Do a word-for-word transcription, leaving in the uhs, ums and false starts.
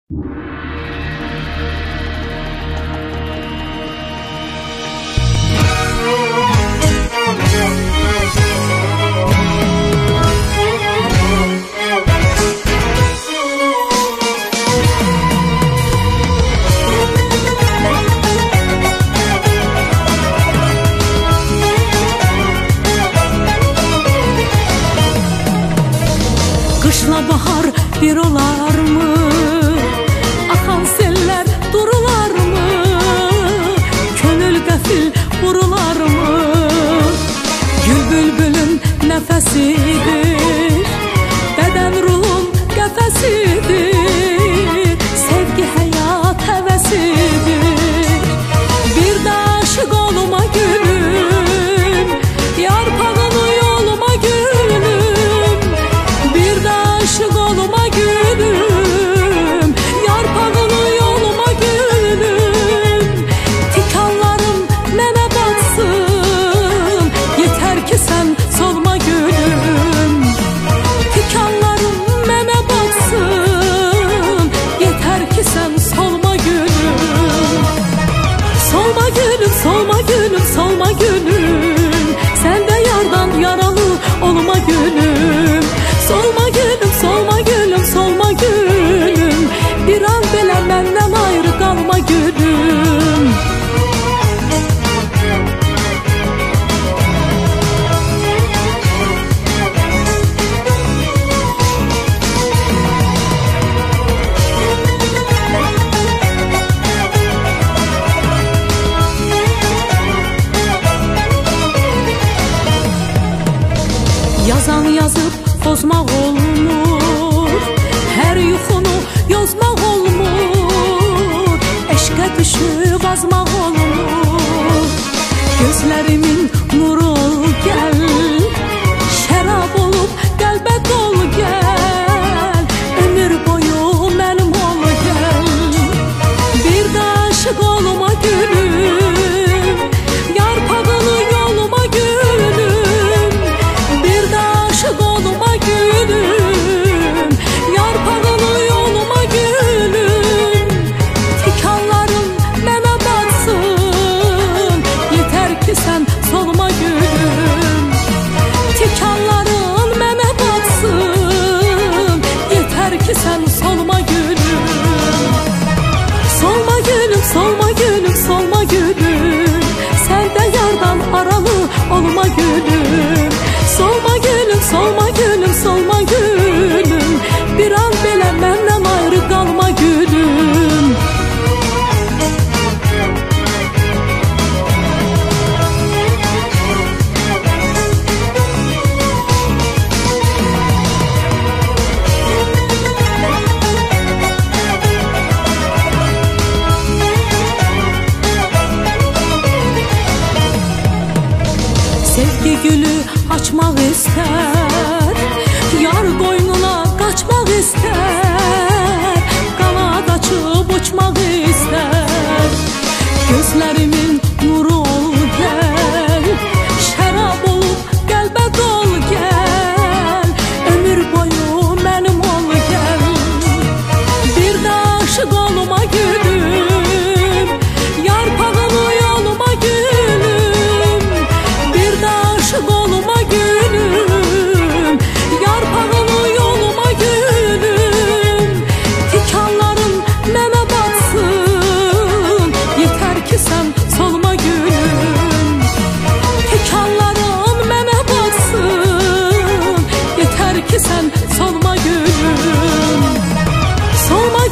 Kışla bahar bir olar mı? Akan seller durular mı? Könül qəfil vurular mı? Gül bülbülün nefesidir, beden ruhum qəfəsidir. Sevgi hayat həvəsidir. Bir də aşık olma gülüm, yarpağını yoluma gülüm. Bir də aşık olma gülüm, yarpağını yoluma gülüm. Tikanlarım mənə batsın, yeter ki sen solma gülüm. Tikanlarım mənə batsın, yeter ki sen solma gülüm. Solma gülüm, solma gülüm, solma gülüm. Sen de yardan yaralı olma gülüm. Solma gülüm, solma gülüm, solma gülüm. Bir an belə məndən ayrı qalma gülüm. Yazan yazıp bozmaq olmur, her yuxunu yozmaq olmur. Eşqə düşüb azmaq olmur. Gözlərimin nuru ol gəl, şərab olub qəlbə dol gəl. Ömür boyu mənim ol gəl. Bir də aşık olma gülüm, yarpağını yoluma gülüm. Bir də aşık olma gülüm, yarpağını yoluma gülüm. Tikanlarım mənə batsın, yeter ki sen solma gülüm. Tikanların mənə batsın, yeter ki sen solma gülüm. Solma gülüm, solma gülüm, solma gülüm. Sen de yardan aralı olma gülüm. Solma gülüm, solma gülüm, solma gülüm. Bir an belə məndən ayrı qalma gülüm. Sevgi gülü açmaq istər, yar qoynuna qaçmaq istər. Qanad açıb uçmaq istər. Gözlərimin nuru ol gəl, şərab olub qəlbə dol gəl. Ömür boyu mənim ol gəl. Bir də aşık olma gülüm, yarpağını yoluma gülüm. Bir də aşık olma gülüm, yarpağını yoluma gülüm. Tikanların mənə batsın, yeter ki sen solma gülüm. Tikanların mənə batsın, yeter ki sen solma gülüm. Solma